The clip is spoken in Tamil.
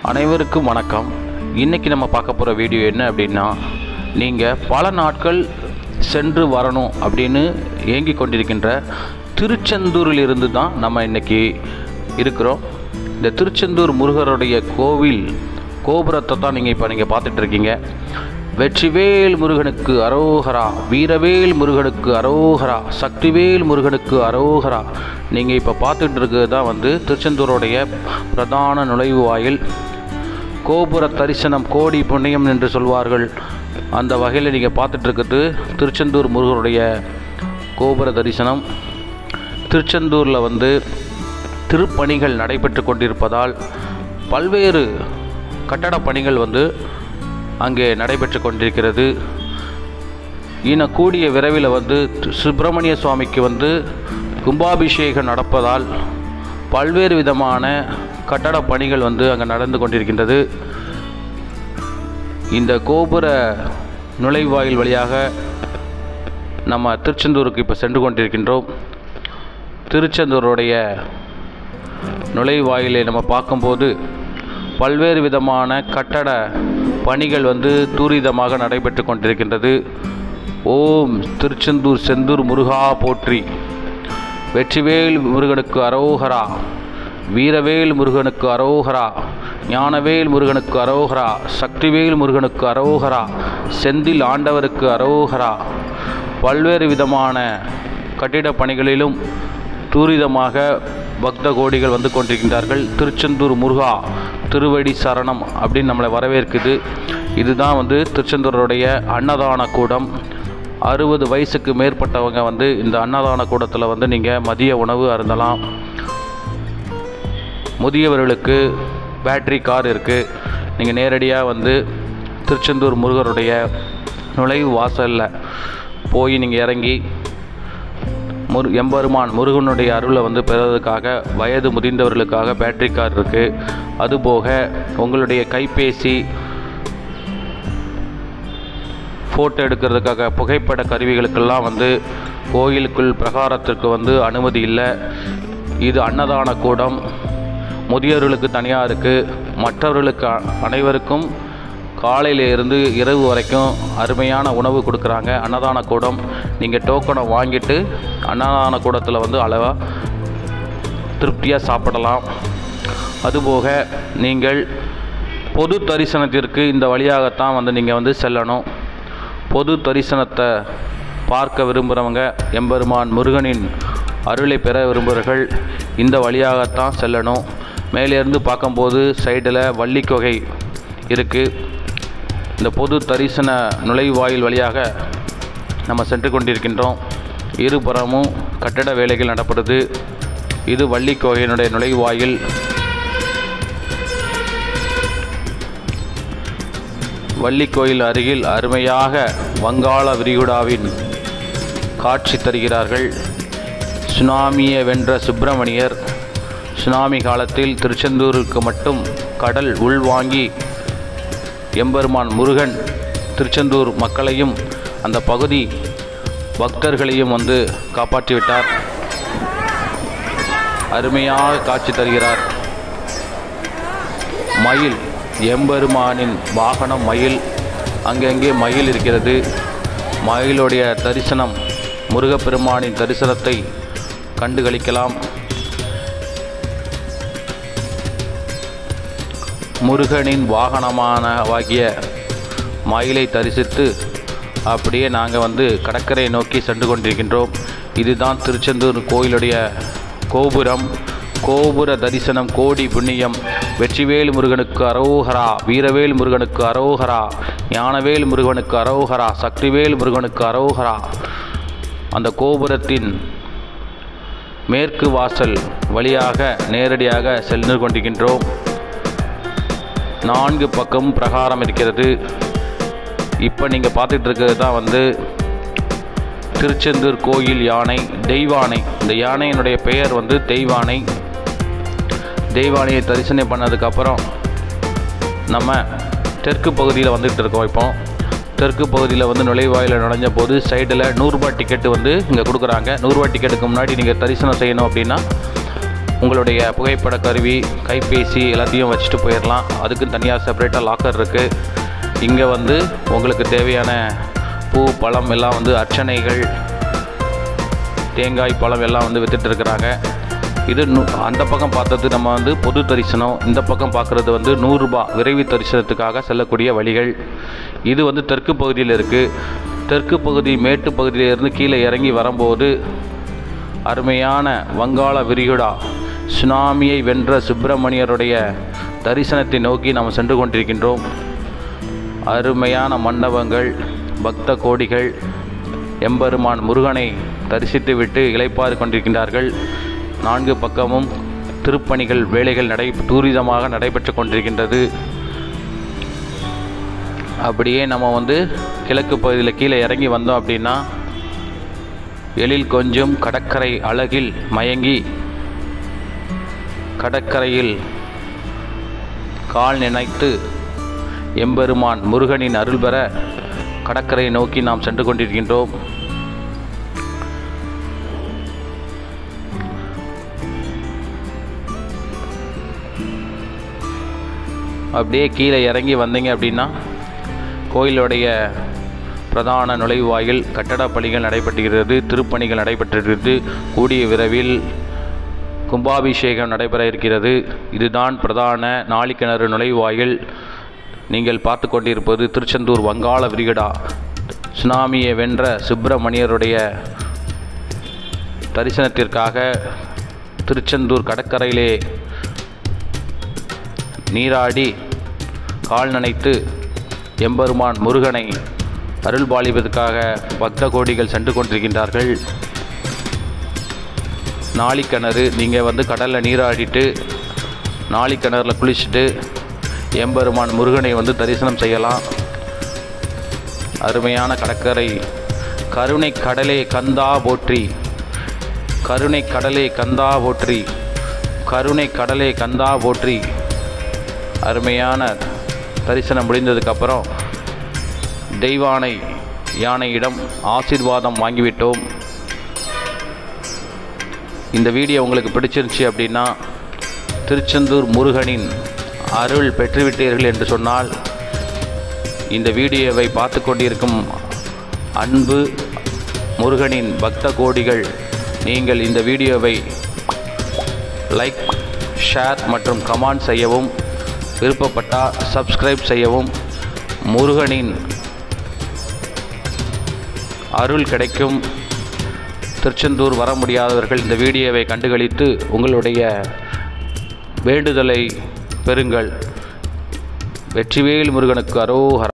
அனைவருக்கும் வணக்கம். இன்றைக்கி நம்ம பார்க்க போகிற வீடியோ என்ன அப்படின்னா, நீங்கள் பல நாட்கள் சென்று வரணும் அப்படின்னு ஏங்கி கொண்டிருக்கின்ற திருச்செந்தூரிலிருந்து தான் நம்ம இன்றைக்கி இருக்கிறோம். இந்த திருச்செந்தூர் முருகருடைய கோவில் கோபுரத்தை தான் நீங்கள் பார்த்துட்ருக்கீங்க. வெற்றிவேல் முருகனுக்கு அரோகரா, வீரவேல் முருகனுக்கு அரோகரா, சக்திவேல் முருகனுக்கு அரோகரா. நீங்கள் இப்போ பார்த்துட்டு இருக்கிறது தான் திருச்செந்தூருடைய பிரதான நுழைவு வாயில். கோபுர தரிசனம் கோடி புண்ணியம் என்று சொல்வார்கள். அந்த வகையில் நீங்கள் பார்த்துட்ருக்கிறது திருச்செந்தூர் முருகனுடைய கோபுர தரிசனம். திருச்செந்தூரில் திருப்பணிகள் நடைபெற்று கொண்டிருப்பதால் பல்வேறு கட்டட பணிகள் அங்கே நடைபெற்று கொண்டிருக்கிறது. இன்னும் கூடிய விரைவில் சுப்பிரமணிய சுவாமிக்கு கும்பாபிஷேகம் நடப்பதால் பல்வேறு விதமான கட்டட பணிகள் அங்கே நடந்து கொண்டிருக்கின்றது. இந்த கோபுர நுழைவாயில் வழியாக நம்ம திருச்செந்தூருக்கு இப்போ சென்று கொண்டிருக்கின்றோம். திருச்செந்தூருடைய நுழைவாயிலை நம்ம பார்க்கும்போது பல்வேறு விதமான கட்டட பணிகள் துரிதமாக நடைபெற்று கொண்டிருக்கின்றது. ஓம் திருச்செந்தூர் செந்தூர் முருகா போற்றி, வெற்றிவேல் முருகனுக்கு அரோகரா, வீரவேல் முருகனுக்கு அரோகரா, ஞானவேல் முருகனுக்கு அரோகரா, சக்திவேல் முருகனுக்கு அரோகரா, செந்தில் ஆண்டவருக்கு அரோகரா. பல்வேறு விதமான கட்டிட பணிகளிலும் துரிதமாக பக்த கோடிகள் கொண்டிருக்கின்றார்கள். திருச்செந்தூர் முருகா திருவடி சரணம் அப்படின்னு நம்மளை வரவேற்குது. இதுதான் திருச்செந்தூருடைய அன்னதான கூடம். 60 வயசுக்கு மேற்பட்டவங்க இந்த அன்னதான கூடத்தில் நீங்கள் மதிய உணவு அருந்தலாம். முதியவர்களுக்கு பேட்டரி கார் இருக்குது. நீங்கள் நேரடியாக திருச்செந்தூர் முருகருடைய நுழைவு வாசலில் போய் நீங்கள் இறங்கி எம்பெருமான் முருகனுடைய அருளை பெறுவதற்காக வயது முதிர்ந்தவர்களுக்காக பேட்டரி கார் இருக்குது. அதுபோக உங்களுடைய கைபேசி ஃபோட்டோ எடுக்கிறதுக்காக புகைப்பட கருவிகளுக்கெல்லாம் கோயிலுக்குள் பிரகாரத்திற்கு அனுமதி இல்லை. இது அன்னதான கூடம். முதியோர்களுக்கு தனியாக இருக்குது. மற்றவர்களுக்கு அனைவருக்கும் காலையில் இருந்து இரவு வரைக்கும் அருமையான உணவு கொடுக்குறாங்க. அன்னதான கூடம். நீங்கள் டோக்கனை வாங்கிட்டு அன்னதான கூடத்தில் அளவாக திருப்தியாக சாப்பிடலாம். அதுபோக நீங்கள் பொது தரிசனத்திற்கு இந்த வழியாகத்தான் நீங்கள் செல்லணும். பொது தரிசனத்தை பார்க்க விரும்புகிறவங்க, எம்பெருமான் முருகனின் அருளை பெற விரும்புகிறவர்கள் இந்த வழியாகத்தான் செல்லணும். மேலேருந்து பார்க்கும்போது சைடில் வள்ளிக்கொகை இருக்குது. இந்த பொது தரிசன நுழைவாயில் வழியாக நம்ம சென்று கொண்டிருக்கின்றோம். இருபுறமும் கட்டட வேலைகள் நடப்படுது. இது வள்ளிக்கொகையினுடைய நுழைவாயில். வள்ளிக்கோயில் அருகில் அருமையாக வங்காள விரிகுடாவின் காட்சி தருகிறார்கள். சுனாமியை வென்ற சுப்பிரமணியர் சுனாமி காலத்தில் திருச்செந்தூருக்கு மட்டும் கடல் உள்வாங்கி எம்பெருமான் முருகன் திருச்செந்தூர் மக்களையும் அந்த பகுதி பக்தர்களையும் காப்பாற்றிவிட்டார். அருமையாக காட்சி தருகிறார். மயில், எம்பெருமானின் வாகனம் மயில். அங்கங்கே மயில் இருக்கிறது. மயிலுடைய தரிசனம், முருகப்பெருமானின் தரிசனத்தை கண்டுகளிக்கலாம். முருகனின் வாகனமானவாகிய மயிலை தரிசித்து அப்படியே நாங்கள் கடற்கரை நோக்கி சென்று கொண்டிருக்கின்றோம். இதுதான் திருச்செந்தூர் கோயிலுடைய கோபுரம். கோபுர தரிசனம் கோடி புண்ணியம். வெற்றிவேல் முருகனுக்கு அரோகரா, வீரவேல் முருகனுக்கு அரோகரா, ஞானவேல் முருகனுக்கு அரோகரா, சக்திவேல் முருகனுக்கு அரோகரா. அந்த கோபுரத்தின் மேற்கு வாசல் வழியாக நேரடியாக சென்று கொண்டிருக்கின்றோம். 4 பக்கம் பிரகாரம் இருக்கிறது. இப்போ நீங்கள் பார்த்துட்டு இருக்கிறது தான் திருச்செந்தூர் கோயில் யானை, தெய்வானை. இந்த யானையினுடைய பெயர் தெய்வானை. தெய்வானையை தரிசனம் பண்ணதுக்கப்புறம் நம்ம தெற்கு பகுதியில் இருக்கோம். இப்போ தெற்கு பகுதியில் நுழைவாயில் நுழைஞ்ச போது சைடில் 100 ரூபாய் டிக்கெட்டு இங்கே கொடுக்குறாங்க. 100 ரூபாய் டிக்கெட்டுக்கு முன்னாடி நீங்கள் தரிசனம் செய்யணும் அப்படின்னா உங்களுடைய புகைப்பட கருவி, கைபேசி எல்லாத்தையும் வச்சுட்டு போயிடலாம். அதுக்கு தனியாக செப்பரேட்டாக லாக்கர் இருக்குது. இங்கே வந்து உங்களுக்கு தேவையான பூ, பழம் எல்லாம் வந்து அர்ச்சனைகள், தேங்காய், பழம் எல்லாம் வந்து வித்துட்டு இருக்கிறாங்க. இது அந்த பக்கம் பார்த்தது நம்ம வந்து பொது தரிசனம், இந்த பக்கம் பார்க்குறது வந்து 100 ரூபாய் விரைவு தரிசனத்துக்காக செல்லக்கூடிய வழிகள். இது வந்து தெற்கு பகுதியில் இருக்குது. தெற்கு பகுதி மேட்டு பகுதியிலிருந்து கீழே இறங்கி வரும்போது அருமையான வங்காள விரிகுடா சுனாமியை வென்ற சுப்பிரமணியருடைய தரிசனத்தை நோக்கி நாம் சென்று கொண்டிருக்கின்றோம். அருமையான மண்டபங்கள், பக்த கோடிகள் எம்பெருமான் முருகனை தரிசித்துவிட்டு இளைப்பாறு கொண்டிருக்கின்றார்கள். 4 பக்கமும் திருப்பணிகள் வேலைகள் துரிதமாக நடைபெற்று கொண்டிருக்கின்றது. அப்படியே நம்ம வந்து கிழக்கு பகுதியில் கீழே இறங்கி வந்தோம் அப்படின்னா எழில் கொஞ்சம் கடற்கரை அழகில் மயங்கி கடற்கரையில் கால் நினைத்து எம்பெருமான் முருகனின் அருள் பெற கடற்கரையை நோக்கி நாம் சென்று கொண்டிருக்கின்றோம். அப்படியே கீழே இறங்கி வந்தீங்க அப்படின்னா கோயிலுடைய பிரதான நுழைவாயில் கட்டட பணிகள் நடைபெறுகிறது, திருப்பணிகள் நடைபெற்றிருக்கிறது. கூடிய விரைவில் கும்பாபிஷேகம் நடைபெற இருக்கிறது. இதுதான் பிரதான நாளிக்கிணறு நுழைவாயில். நீங்கள் பார்த்து கொண்டிருப்பது திருச்செந்தூர் வங்காள விரிகுடா சுனாமியை வென்ற சுப்பிரமணியருடைய தரிசனத்திற்காக திருச்செந்தூர் கடற்கரையிலே நீராடி கால் நனைத்து எம்பெருமான் முருகனை அருள்பாலிப்பதற்காக பக்த கோடிகள் சென்று கொண்டிருக்கின்றார்கள். நாளிக்கிணறு, நீங்கள் வந்து கடலில் நீராடிட்டு நாளிக்கிணறில் குளிச்சுட்டு எம்பெருமான் முருகனை வந்து தரிசனம் செய்யலாம். அருமையான கடற்கரை. கருணை கடலே கந்தா போற்றி, கருணை கடலே கந்தா போற்றி, கருணை கடலே கந்தா போற்றி. அருமையான தரிசனம் முடிந்ததுக்கப்புறம் தெய்வானை யானையிடம் ஆசீர்வாதம் வாங்கிவிட்டோம். இந்த வீடியோ உங்களுக்கு பிடிச்சிருந்துச்சு அப்படின்னா திருச்செந்தூர் முருகனின் அருள் பெற்றுவிட்டீர்கள் என்று சொன்னால் இந்த வீடியோவை பார்த்து கொண்டிருக்கும் அன்பு முருகனின் பக்த கோடிகள், நீங்கள் இந்த வீடியோவை லைக், ஷேர் மற்றும் கமெண்ட் செய்யவும், விருப்பப்பட்டால் சப்ஸ்கிரைப் செய்யவும். முருகனின் அருள் கிடைக்கும். திருச்செந்தூர் வர முடியாதவர்கள் இந்த வீடியோவை கண்டுகளித்து உங்களுடைய வேண்டுதலை பெறுங்கள். வெற்றிவேல் முருகனுக்கு அரோகரா.